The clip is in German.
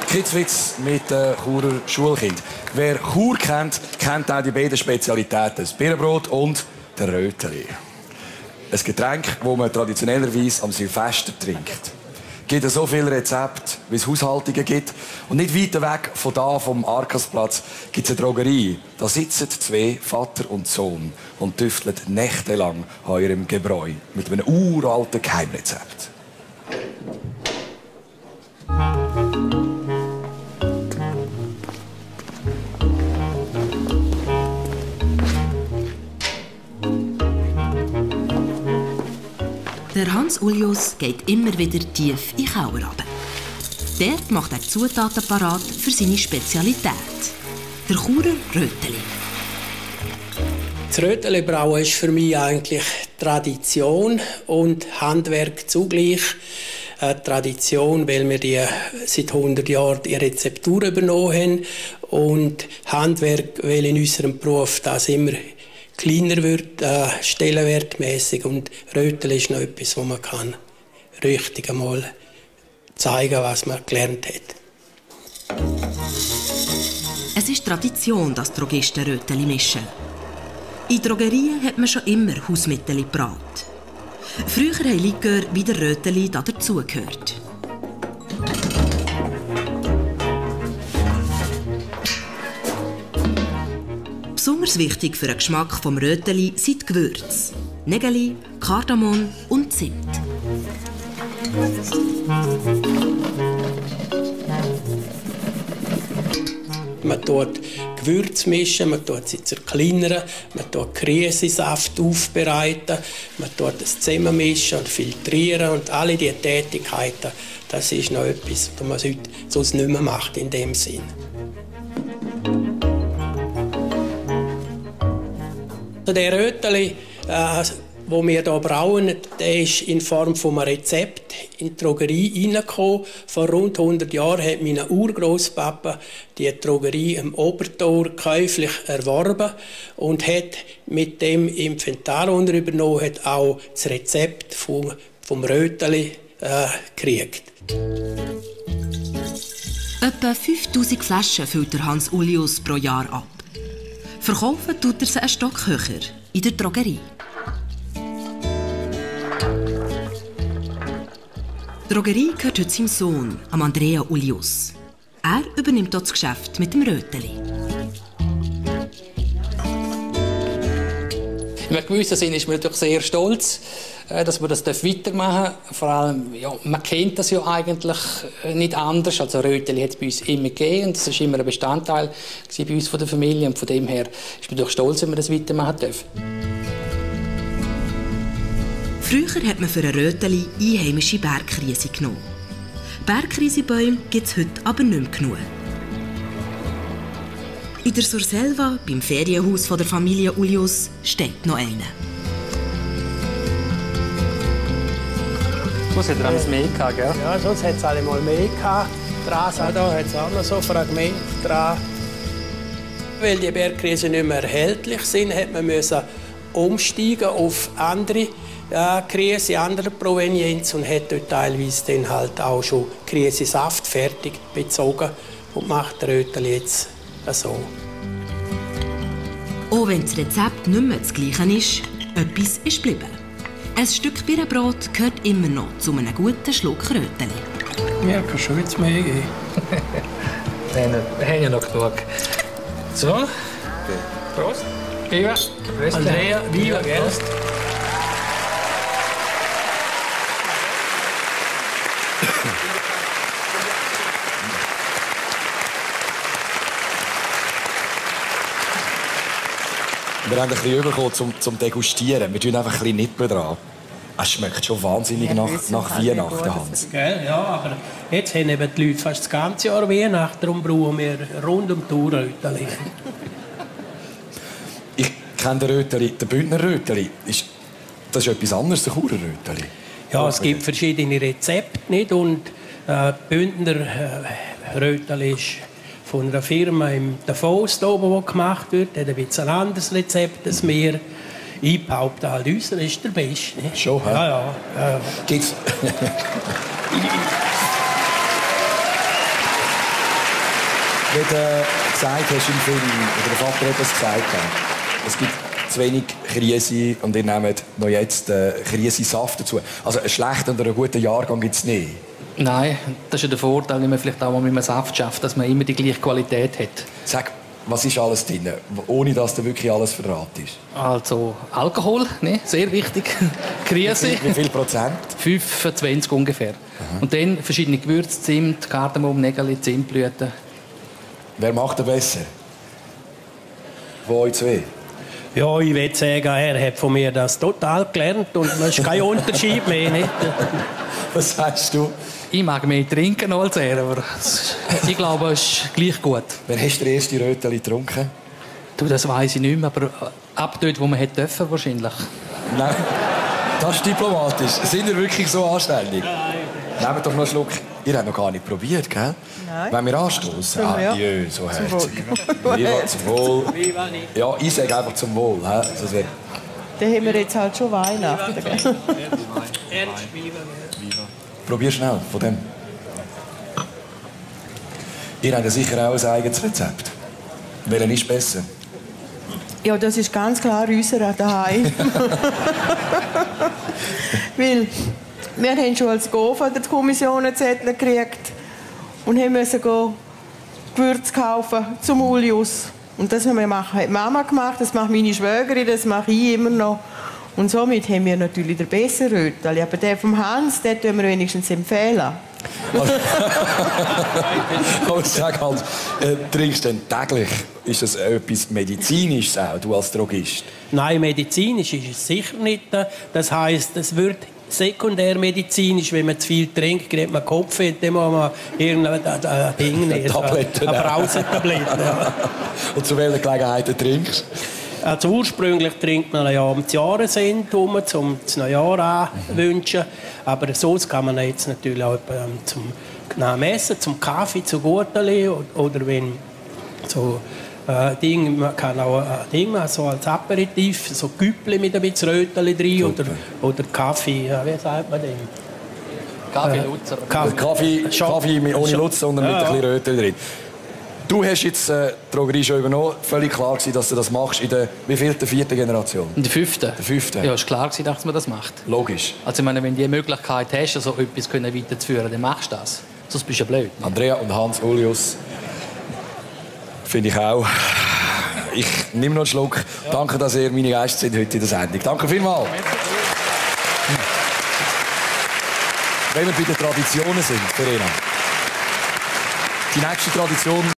Kitzwitz mit Churer Schulkind. Wer Chur kennt, kennt auch die beiden Spezialitäten. Das Birnenbrot und der Röteli. Ein Getränk, das man traditionellerweise am Silvester trinkt. Es gibt so viele Rezepte, wie es Haushaltungen gibt. Und nicht weit weg von da, vom Arkasplatz, gibt es eine Drogerie. Da sitzen zwei, Vater und Sohn, und tüfteln nächtelang an ihrem Gebräu mit einem uralten Geheimrezept. Der Hans Ulius geht immer wieder tief in den Keller runter. Dort macht er Zutaten parat für seine Spezialität, der Churer Röteli. Das Röteli-Brauen ist für mich eigentlich Tradition und Handwerk zugleich. Tradition, weil wir die seit 100 Jahren die Rezeptur übernommen haben, und Handwerk, weil in unserem Beruf das immer kleiner wird, stellenwertmäßig, und Röteli ist noch etwas, wo man kann richtig einmal zeigen, was man gelernt hat. Es ist Tradition, dass Drogisten Röteli mischen. In Drogerien hat man schon immer Hausmittel gebraut. Früher haben Likör wie der Röteli dazugehört. Besonders wichtig für den Geschmack des Röteli sind die Gewürze. Nägeli, Kardamom und Zimt. Man tut Gewürze mischen, man tut sie zerkleinern, man tut Krisensaft aufbereiten, man tut es zusammenmischen und filtrieren, und alle diese Tätigkeiten, das ist noch etwas, was man heute sonst nicht mehr macht in dem Sinn. Der Röteli, wo wir hier brauen, der ist in Form von einem Rezept in die Drogerie hineingekommen. Vor rund 100 Jahren hat mein Urgroßpapa die Drogerie am Obertor käuflich erworben und hat mit dem Inventar übernommen, hat auch das Rezept vom Röteli gekriegt. Etwa 5000 Flaschen füllt der Hans Ulius pro Jahr ab. Verkaufen tut er sie einen Stock höher, in der Drogerie. Die Drogerie gehört heute seinem Sohn, Andrea Ulius. Er übernimmt dort das Geschäft mit dem Röteli. In einem gewissen Sinne ist man natürlich sehr stolz, dass wir das weitermachen dürfen. Vor allem, ja, man kennt das ja eigentlich nicht anders. Also Röteli hat es bei uns immer gegeben, und das war immer ein Bestandteil bei uns von der Familie. Und von dem her ist man doch stolz, wenn wir das weitermachen dürfen. Früher hat man für ein Röteli einheimische Bergkriese genommen. Bergkriesebäume gibt es heute aber nicht mehr genug. In der Surselva, beim Ferienhaus der Familie Ulius, steht noch einer. Sonst hat er alles mehr gehabt, gell? Ja, sonst hat es alle mal mehr gehabt. Dran hat es auch noch so Fragmente dran. Weil die Bergkriese nicht mehr erhältlich sind, hat man umsteigen auf andere Krise, andere Provenienz, und hat dort teilweise dann halt auch schon Krisensaft fertig bezogen und macht Röteli jetzt so. Auch wenn das Rezept nicht mehr das gleiche ist, etwas ist geblieben. Ein Stück Birnenbrot gehört immer noch zu einem guten Schluck Röteli. Mir kann schon jetzt mehr geben. Wir haben ja noch genug. So. Prost. Viva. Andrea, viva, gell? Wir haben ein bisschen übergekommen zum Degustieren. Wir tun einfach ein bisschen Nippen dran. Es schmeckt schon wahnsinnig nach Weihnachten, Hans. Gell? Ja, aber jetzt haben eben die Leute fast das ganze Jahr Weihnachten, darum brauchen wir rund um die Uhr Röteli. Ich kenne den Röteli, den Bündner Röteli. Das ist etwas anderes, der Churer Röteli. Ja, es gibt verschiedene Rezepte, nicht? Und Bündner Röteli ist von einer Firma in Davos oben, die gemacht wird. Hat ein bisschen ein anderes Rezept als wir. Ich behaupte, halt, unser ist der Beste. Nicht? Schon, hä? Ja. Gibt's? Wie du gesagt hast im Film, oder der Vater hat das gesagt, es gibt zu wenig Krise und ihr nehmt noch jetzt Krisensaft dazu. Also einen schlechten oder einen guten Jahrgang gibt es nicht. Nein, das ist ja der Vorteil, wenn man vielleicht auch mal mit einem Saft schafft, dass man immer die gleiche Qualität hat. Sag, was ist alles drin, ohne dass da wirklich alles verraten ist? Also Alkohol, ne? Sehr wichtig. Krise. Wie viel Prozent? 25 ungefähr. Aha. Und dann verschiedene Gewürze, Zimt, Kardamom, Nägel, Zimtblüten. Wer macht er besser? Von euch zwei? Ja, ich würde sagen, er hat von mir das total gelernt und es ist kein Unterschied mehr. Nicht? Was sagst du? Ich mag mehr trinken als er, aber ich glaube, es ist gleich gut. Wann hast du den ersten Röteli getrunken? Du, das weiss ich nicht mehr, aber ab dort, wo man hätte dürfen, wahrscheinlich. Nein, das ist diplomatisch. Sind ihr wirklich so anständig? Nehmt doch noch einen Schluck. Ihr habt noch gar nicht probiert, gell? Nein. Wenn wir anstoßen. Adieu, so herzig. Wohl. Zum Wohl. Ja, ich sage einfach zum Wohl. He? Dann haben wir jetzt halt schon Weihnachten. Gell? Probier schnell von dem. Ihr habt ja sicher auch ein eigenes Rezept. Welches ist besser? Ja, das ist ganz klar unser daheim. Weil wir haben schon als Go von der Kommission einen Zettel gekriegt und mussten Gewürze kaufen zum Ulius. Und das haben wir hat die Mama gemacht, das macht meine Schwägerin, das mache ich immer noch. Und somit haben wir natürlich den besseren Röteli. Aber den vom Hans, den tun wir wenigstens empfehlen. Aber sag halt, trinkst du denn täglich? Ist das etwas Medizinisches auch, du als Drogist? Nein, medizinisch ist es sicher nicht. Das heisst, es wird sekundärmedizinisch, wenn man zu viel trinkt, kriegt man Kopfweh, dann muss man irgendein Ding nehmen. Tabletten. Eine Brausetabletten. Ja. Und zu welchen Gelegenheiten trinkst du? Also ursprünglich trinkt man ja am Jahresende um das Neujahr anwünschen. Aber sonst kann man jetzt natürlich auch zum Essen, zum Kaffee, zu Gurteli oder wenn so Ding, man kann auch Ding machen, so als Aperitif, so Güppli mit ein bisschen Röteli drin oder Kaffee, wie sagt man den? Kaffee Lutzer. Kaffee ohne Lutz, sondern mit ein bisschen Röteli drin. Du hast jetzt die Drogerie schon übernommen. Völlig klar gewesen, dass du das machst in der wievielten, 4. Generation? In der 5. Der 5. Ja, es war klar gewesen, dass man das macht. Logisch. Also ich meine, wenn du die Möglichkeit hast, so etwas weiterzuführen, dann machst du das. Sonst bist du ja blöd. Andrea und Hans Ulius. Finde ich auch. Ich nehme noch einen Schluck. Ja. Danke, dass ihr meine Gäste sind heute in der Sendung. Danke vielmals. Wenn wir bei den Traditionen sind, Verena. Die nächste Tradition